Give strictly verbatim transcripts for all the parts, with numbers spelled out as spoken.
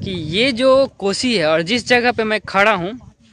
कि ये जो कोसी है और जिस जगह पे मैं खड़ा हूँ,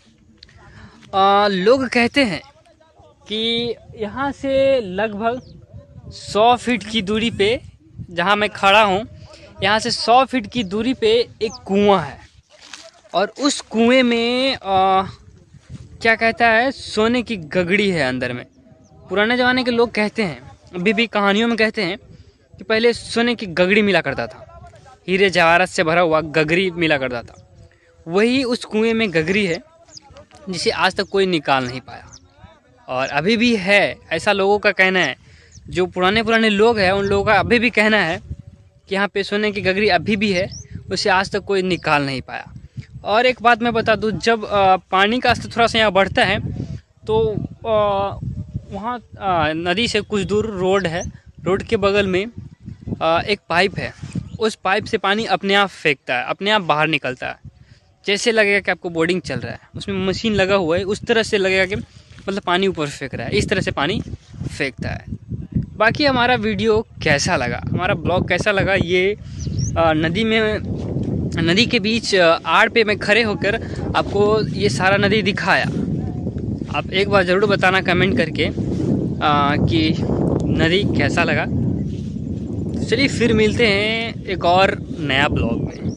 लोग कहते हैं कि यहाँ से लगभग सौ फीट की दूरी पे, जहाँ मैं खड़ा हूँ यहाँ से सौ फीट की दूरी पे एक कुआं है और उस कुएं में आ, क्या कहता है, सोने की गगड़ी है अंदर में। पुराने ज़माने के लोग कहते हैं, अभी भी कहानियों में कहते हैं कि पहले सोने की गगड़ी मिला करता था, हीरे जवाहरात से भरा हुआ गगरी मिला करता था। वही उस कुएं में गगरी है जिसे आज तक कोई निकाल नहीं पाया और अभी भी है, ऐसा लोगों का कहना है। जो पुराने पुराने लोग हैं उन लोगों का अभी भी कहना है कि यहाँ पे सोने की गगरी अभी भी है, उसे आज तक कोई निकाल नहीं पाया। और एक बात मैं बता दूँ, जब आ, पानी का स्तर थोड़ा सा यहाँ बढ़ता है तो आ, वहाँ आ, नदी से कुछ दूर रोड है, रोड के बगल में आ, एक पाइप है। उस पाइप से पानी अपने आप फेंकता है, अपने आप बाहर निकलता है। जैसे लगेगा कि आपको बोर्डिंग चल रहा है, उसमें मशीन लगा हुआ है, उस तरह से लगेगा कि मतलब पानी ऊपर फेंक रहा है, इस तरह से पानी फेंकता है। बाकी हमारा वीडियो कैसा लगा, हमारा ब्लॉग कैसा लगा, ये आ, नदी में नदी के बीच आड़ पे मैं खड़े होकर आपको ये सारा नदी दिखाया। आप एक बार ज़रूर बताना कमेंट करके आ, कि नदी कैसा लगा। चलिए फिर मिलते हैं एक और नया ब्लॉग में।